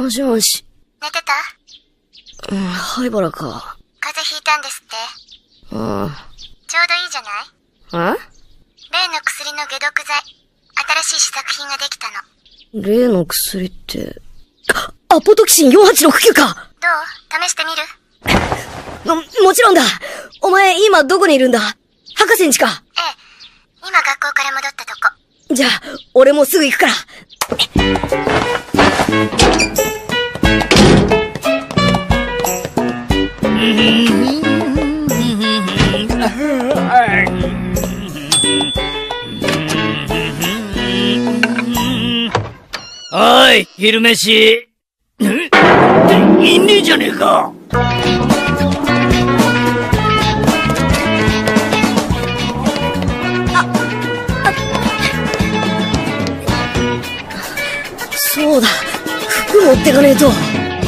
もしもし。 寝てた？ 灰原か。 風邪ひいたんですって。ちょうどいいじゃない？例の薬の解毒剤。新しい試作品ができたの。 例の薬って、アポトキシン4869か！ どう？試してみる？ もちろんだ！お前今どこにいるんだ？博士んちか？ ええ。今学校から戻ったとこ。 じゃあ、俺もすぐ行くから。 おい、昼飯。いんねえじゃねえか。 そうだ。服持ってかねえと。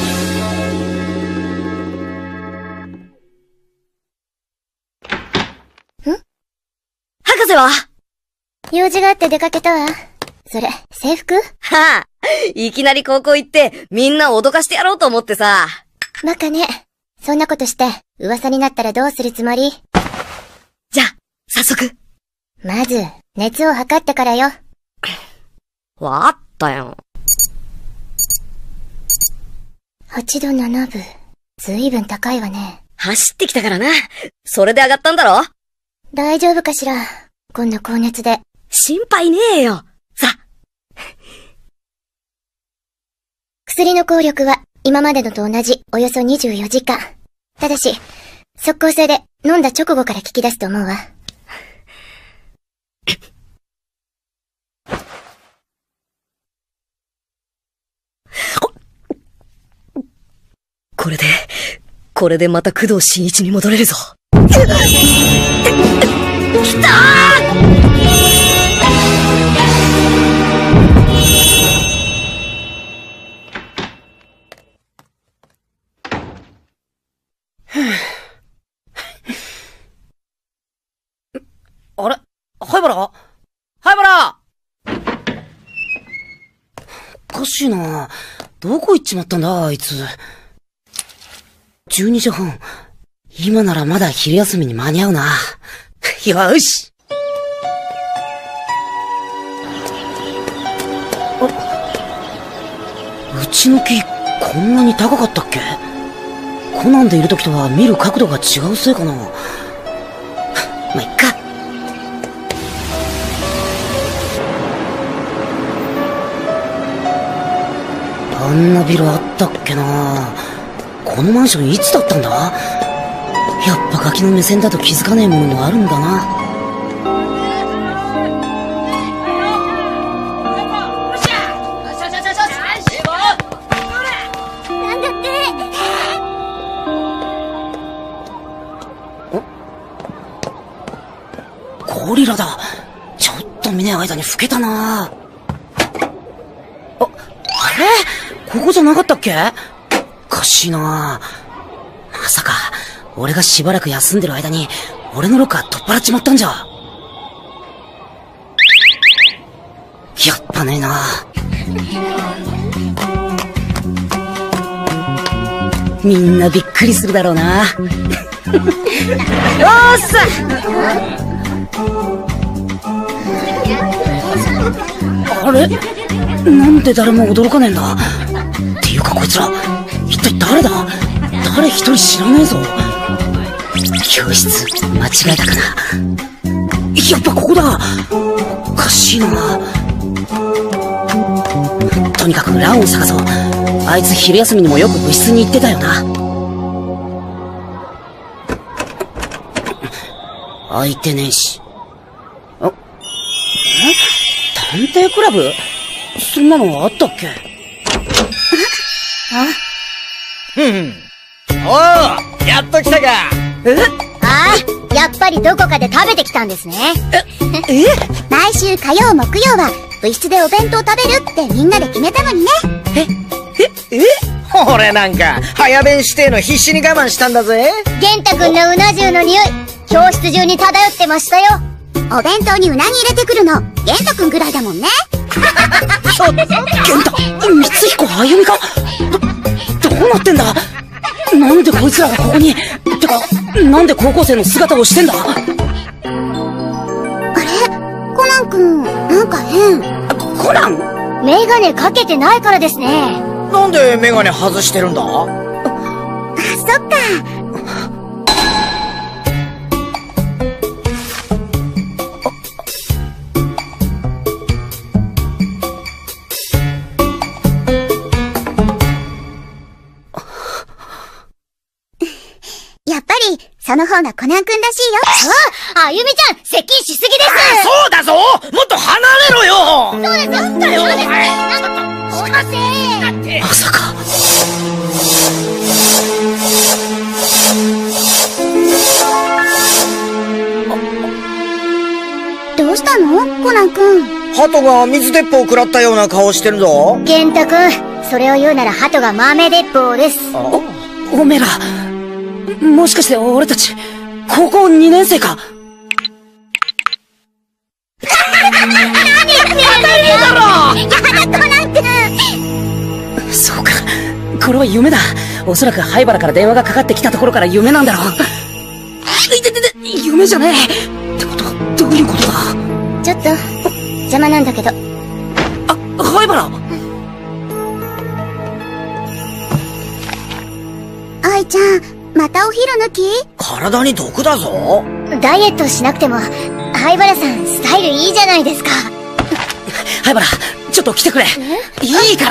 博士は？ 用事があって出かけたわ。それ、制服？ はあ。いきなり高校行って、みんな脅かしてやろうと思ってさ。 バカね。そんなことして、噂になったらどうするつもり？ じゃあ、早速。 まず、熱を測ってからよ。 わかったよ。 8度7分。ずいぶん高いわね。 走ってきたからな。それで上がったんだろ？ 大丈夫かしら。今度高熱で。 心配ねえよ。さ。 薬の効力は今までのと同じおよそ24時間。ただし、即効性で飲んだ直後から効き出すと思うわ。 これでまた工藤新一に戻れるぞ。きたあれ？灰原？灰原！おかしいな。どこ行っちまったんだ、あいつ。12時半。今ならまだ昼休みに間に合うな。よし！うちの木、こんなに高かったっけ？コナンでいる時とは見る角度が違うせいかな。まあ、いっか。あんなビルあったっけな。このマンションいつだったんだ？やっぱガキの目線だと気づかねえものもあるんだな。 なんだって。 ゴリラだ。ちょっと見ねえ間に老けたな。あれ？ここじゃなかったっけ？おかしいな。まさか、俺がしばらく休んでる間に、俺のロッカー取っ払っちまったんじゃ。やっぱねえな。みんなびっくりするだろうな。おーっさ！あれ？なんで誰も驚かねえんだ？っていうかこいつら、一体誰だ？誰一人知らねえぞ。教室、間違えたかな。やっぱここだ。おかしいな。とにかくランを探そう。あいつ昼休みにもよく部室に行ってたよな。開いてねえし。探偵クラブ？そんなのあったっけ？ おう、やっと来たか。 ああ、やっぱりどこかで食べてきたんですね。毎週火曜木曜は部室でお弁当食べるってみんなで決めたのにね。 俺なんか早弁指定の必死に我慢したんだぜ。 玄太くんのうな重の匂い、教室中に漂ってましたよ。お弁当にうなぎ入れてくるの玄太くんぐらいだもんね。 健太、光彦、あゆみかどうなってんだ。なんでこいつらがここに。てか、なんで高校生の姿をしてんだ。 あれコナン君、なんか変。 コナン？ メガネかけてないからですね。 なんでメガネ外してるんだ？ そっか。やっぱり、その方がコナン君らしいよ。あゆみちゃん、接近しすぎです。 そうだぞ、もっと離れろよ。 そうですよ。 なんだよ、お前。 おかせー。 まさか。 どうしたのコナン君。 鳩が水鉄砲を食らったような顔してるぞ。 健太君、それを言うなら鳩が豆鉄砲です。 おめえら、もしかして俺たち、高校2年生か。そうか、これは夢だ。おそらく灰原から電話がかかってきたところから夢なんだろう。夢じゃねえってことはどういうことだ。 ちょっと邪魔なんだけど。 灰原。 愛ちゃん、またお昼抜き？ 体に毒だぞ。 ダイエットしなくても灰原さんスタイルいいじゃないですか。 灰原、ちょっと来てくれ。いいから。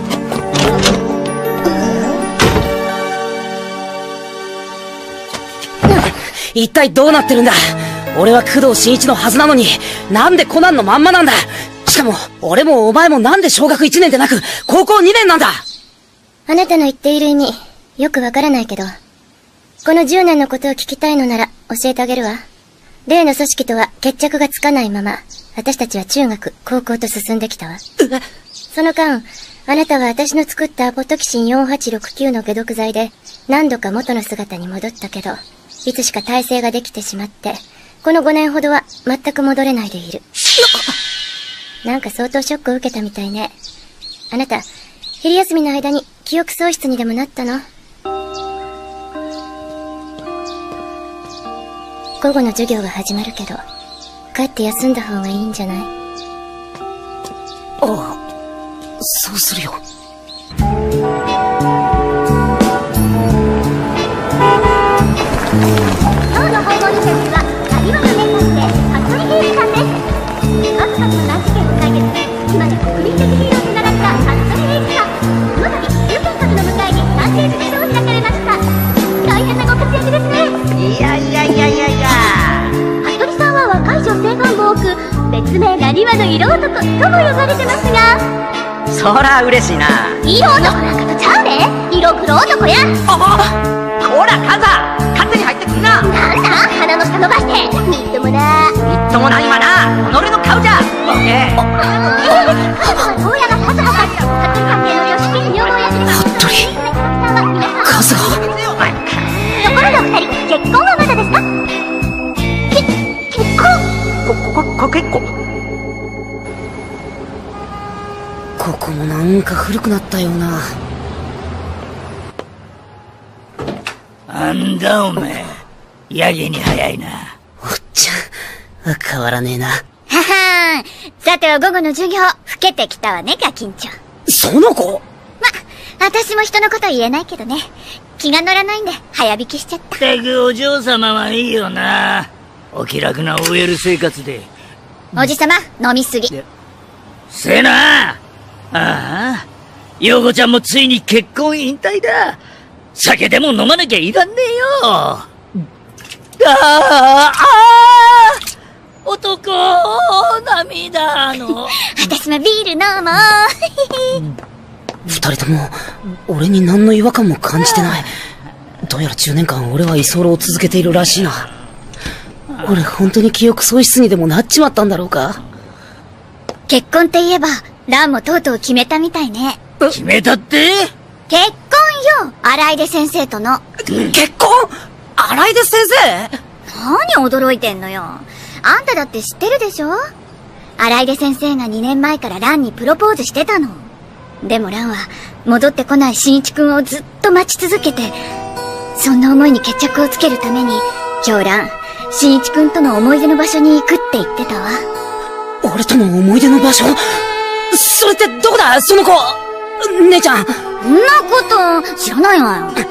一体どうなってるんだ。俺は工藤新一のはずなのに、なんでコナンのまんまなんだ。しかも俺もお前もなんで小学1年でなく高校2年なんだ。 あなたの言っている意味よくわからないけど、この10年のことを聞きたいのなら教えてあげるわ。例の組織とは決着がつかないまま、私たちは中学、高校と進んできたわ。その間、あなたは私の作ったアポトキシン4869の解毒剤で何度か元の姿に戻ったけど、いつしか耐性ができてしまって、この5年ほどは全く戻れないでいる。なんか相当ショックを受けたみたいね。あなた、昼休みの間に記憶喪失にでもなったの？午後の授業が始まるけど、帰って休んだ方がいいんじゃない？ ああ、そうするよ。 今日の訪問者は萩原名探偵、服部平次さんです。数々の難事件を解決し、今で国民的ヒーローになられた服部平次さん。この度、有権者の迎えにサンデーズショーを開かれました。大変なご活躍ですね。 いや。 服部さんは若い女性ファンも多く、別名なにわの色男とも呼ばれてますが、 そら嬉しいな。 色男なんかとちゃうで。色黒男や。 こらカザ、勝手に入ってくんな。 なんだ鼻の下伸ばして。みっともな。 みっともないわな。己の顔じゃボケ。 どうやらカズハさん、服部関係の良識に女房役で服部カズハ。 ところでお二人、結婚はまだですか？結婚？ 結構。 ここもなんか古くなったような。 なんだお前、やけに早いな。 おっちゃん、変わらねえな。 ははーん。さては午後の授業、老けてきたわね、ガキンちゃん。 その子？ 私も人のこと言えないけどね。気が乗らないんで、早引きしちゃった。 ったくお嬢様はいいよな。お気楽な OL 生活で。 おじさま、飲みすぎ。 せえな。ああ、陽子ちゃんもついに結婚引退だ。酒でも飲まなきゃいらんねえよ。男、涙の。 私もビール飲もう。 二人とも、俺に何の違和感も感じてない。どうやら10年間俺は居候を続けているらしいな。俺本当に記憶喪失にでもなっちまったんだろうか。 結婚って言えば、ランもとうとう決めたみたいね。 決めたって？ 結婚よ、荒出先生との。 結婚？荒出先生？ 何驚いてんのよ。あんただって知ってるでしょ？ 荒出先生が2年前から蘭にプロポーズしてたの。でも蘭は戻ってこない新一くんをずっと待ち続けて、そんな思いに決着をつけるために、今日蘭、新一くんとの思い出の場所に行くって言ってたわ。 俺との思い出の場所？それってどこだ、その子！姉ちゃん。 そんなこと知らないわよ。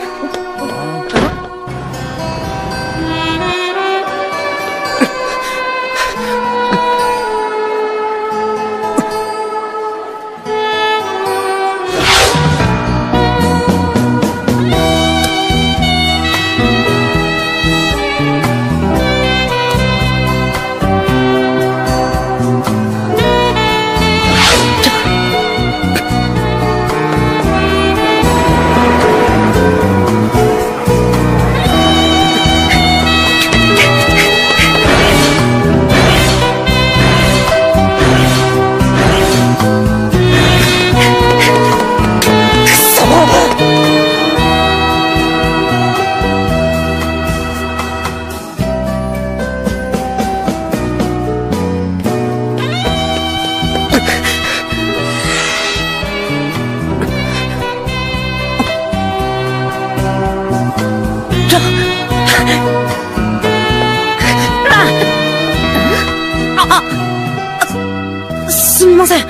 すみません。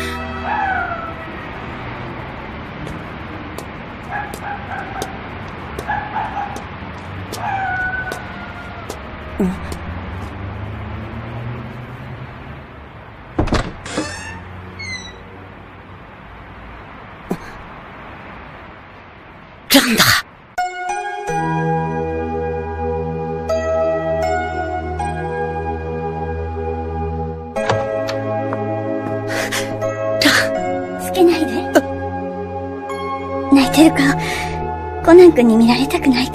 蘭だ。 つけないで。泣いてる顔、コナン君に見られたくないから。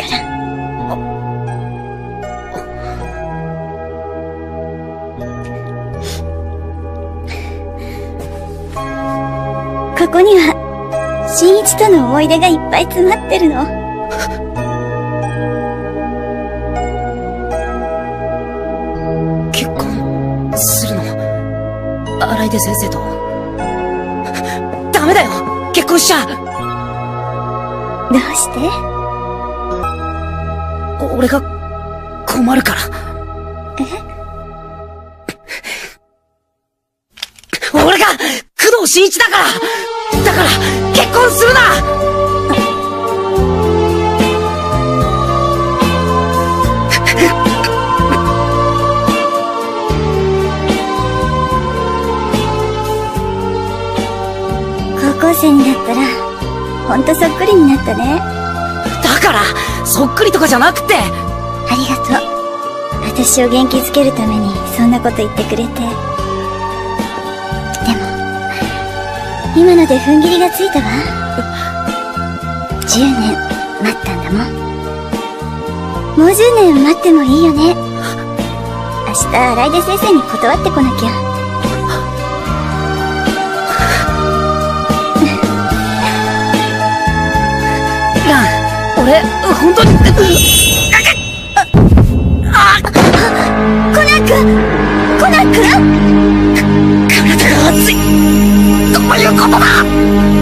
ここには、新一との思い出がいっぱい詰まってるの。 結婚するの？荒出先生と。ダメだよ、結婚しちゃ。 どうして？ 俺が困るから。俺が工藤新一だから。だから結婚するな。 高校生になったらほんとそっくりになったね。 だからそっくりとかじゃなくて。 ありがとう。私を元気づけるためにそんなこと言ってくれて。でも今ので踏ん切りがついたわ。10年待ったんだもん。もう10年待ってもいいよね。明日荒出先生に断ってこなきゃ。 俺、本当に。 コナン君！コナン君！ 体が熱い！どういうことだ！